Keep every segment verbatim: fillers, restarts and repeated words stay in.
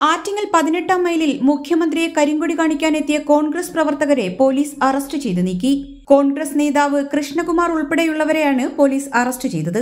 ആറ്റിങ്ങൽ പതിനെട്ടാം മൈലിൽ മുഖ്യമന്ത്രിയെ കരിങ്കൊടി കാണിക്കാനെത്തിയ കോൺഗ്രസ് പ്രവർത്തകരെ പോലീസ് അറസ്റ്റ് ചെയ്ത് നീക്കി. കോൺഗ്രസ് നേതാവ് കൃഷ്ണകുമാർ ഉൾപ്പെടെയുള്ളവരെയാണ് പോലീസ് അറസ്റ്റ് ചെയ്തത്.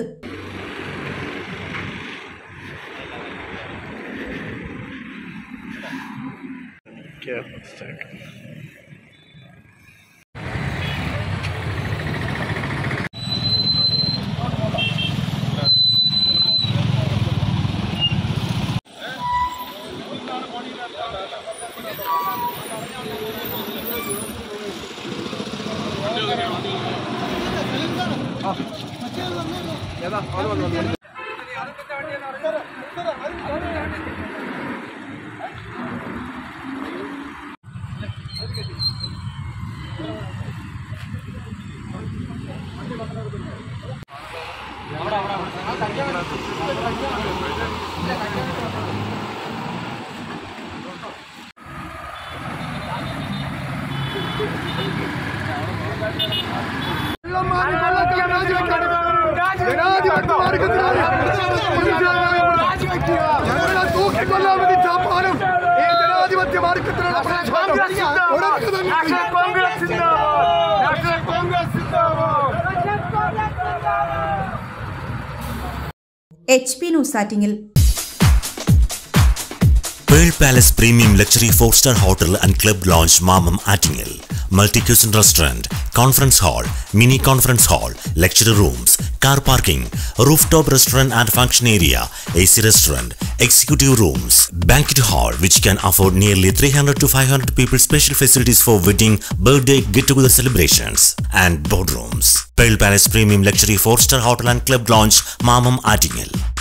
H P news Attingal. Pearl Palace Premium Luxury four star Hotel and Club Lounge Mamam Attingel. Multi-cuisine restaurant, conference hall, mini conference hall, lecture rooms, car parking, rooftop restaurant and function area, A C restaurant, executive rooms, banquet hall which can afford nearly three hundred to five hundred people, special facilities for wedding, birthday, get-together celebrations and boardrooms. Pearl Palace Premium Luxury four star Hotel and Club Lounge Mamam Attingel.